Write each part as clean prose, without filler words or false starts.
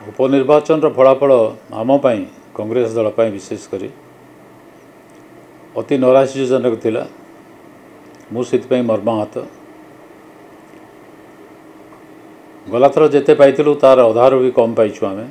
उपनिर्वाचन फलाफल आम कांग्रेस दल विशेषकर अति नैराश्यजनक थिला। मुझे मर्माहत गलाथर जिते पाइलु तार अधार भी कम पाइछु आम।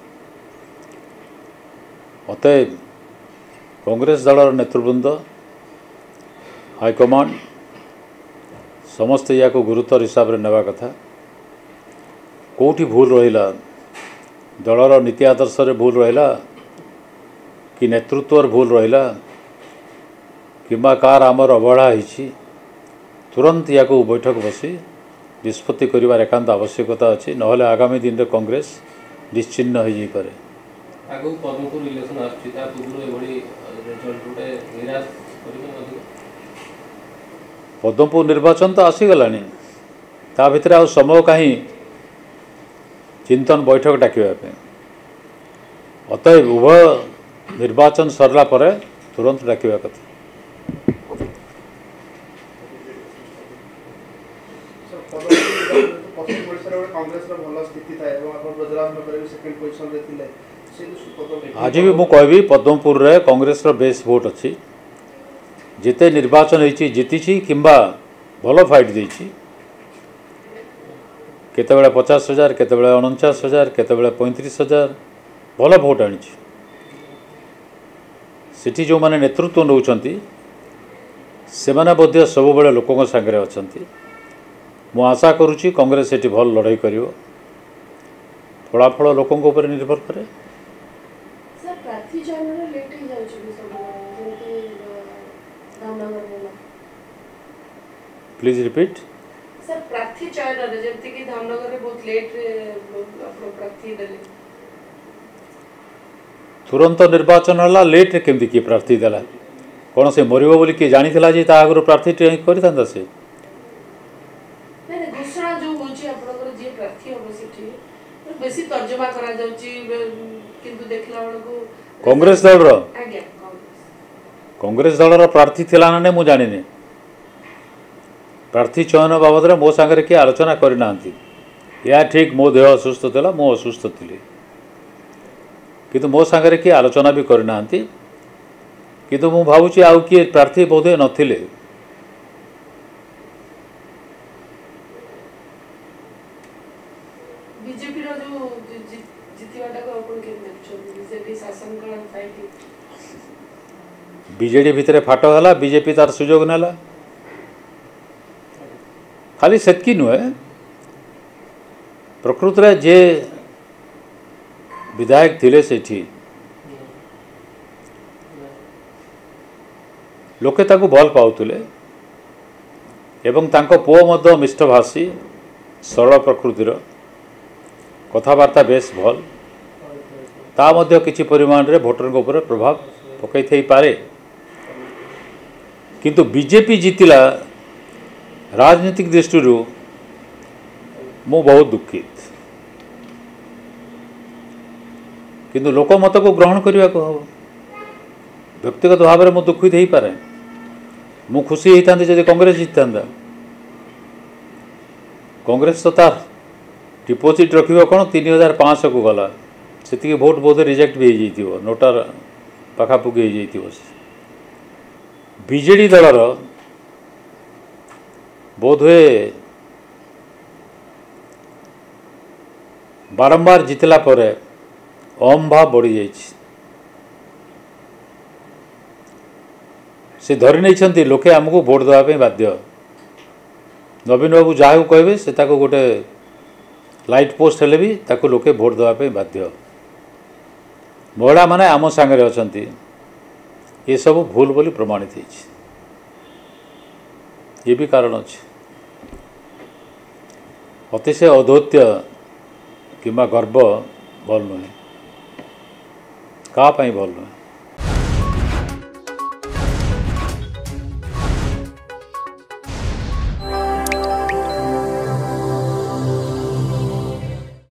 अतएव कांग्रेस दल नेतृवृंद हाईकमांड समस्ते या गुरुतर हिसाब से नेवा कथा। कौटी भूल रहा दलर नीति आदर्श रे भूल रहा कि नेतृत्व भूल रहा किंबा कार आमर अवहेला होती तुरंत या बैठक बसी निष्पत्ति करिवार एकांत आवश्यकता अच्छी नहले आगामी दिन में कांग्रेस निश्चिन्न हो जाए। पद्मपुर निर्वाचन तो आसीगला ता भितर आ समय कहीं चिंतन बैठक डाकिबा। अतएव उभय निर्वाचन सरला परे तुरंत डाकिबा कथा। आज भी मु कहबी पद्मपुर रे कांग्रेस रो बेस वोट अच्छी जिते निर्वाचन होती जीति किंबा भल फाइट देती केतबेले 50,000 केतबेले 49,000 केतबेले 35,000 भल भोट आनी। सिटी जो माने नेतृत्व नौचंती से माने बोध्य सब बेले लोकों सांगे अछंती। मु आशा करुच्ची कांग्रेस सेठी भल लड़ाई करिवो। फलाफल लोकों ऊपर निर्भर करे। Please repeat sir. प्रार्थी चयन रे जेंति कि धामनगर रे बहुत लेट रे आपन प्रार्थी देले तुरंत निर्वाचन हला लेट रे केमति की प्रार्थी देला कोन से मरिबो बोली कि जानि थिला जे ता आगरो प्रार्थी करितांदा से ने घोषणा जो होची आपनकर जे प्रार्थी हो सिठी बेसी तर्जुमा करा जाउची किंतु देखला बळको कांग्रेस दल रो आज्ञा कांग्रेस दल रो प्रार्थी थिला ने मु जानिने। प्रार्थी चयन बाबद में मो सांगे किए आलोचना करना या ठीक मो देह असुस्थ था मु असुस्थ थी किंतु मो सांगे किए आलोचना भी करना किंतु मु भावुची आउ किए प्रार्थी बोधे नथिले। बीजेपी रो जो जितिवाटा को अपन के बीजेपी शासन काल फाइट बीजेडी भितर फाट है बीजेपी तार सुजोग नेला खाली सेतकी नुहे प्रकृत रे जे विधायक थिले सेठी लोके ताकू भल पाउतले एवं तांको पुओ मध्य मिष्टभाषी सरल प्रकृतिर कथबार्ता बेस भल ता मध्य किछि परिमाण रे भोटर ऊपर प्रभाव पकई थई पारे किंतु बीजेपी जीतिला राजनीतिक दृष्टि मु बहुत दुखित किंतु लोक मत को ग्रहण करने को हम व्यक्तिगत भाव में मु दुखित हो पारे। मु खुशी होता जब कांग्रेस जीता कांग्रेस तो तार डिपोजिट रखियो कौन 3,500 को गला से भोट बोधे रिजेक्ट भी हो नोटार पखापुखी हो बीजेडी दलर बोधे बारंबार जितला परे अहम भाव बढ़ी जाइए से धरी नहीं लोके आमको भोट देवाई बाध्य। नवीन बाबू जहाँ कहे से गोटे लाइट पोस्ट हेले भी ताको लोके भोट देवाई बाध्य। महिला माने आम सांगे अच्छा ये सब भूल बोली प्रमाणित है। ये भी कारण अच्छे अतिशय औद्धत्य किंबा गर्व भल नुहे का भल नुहे।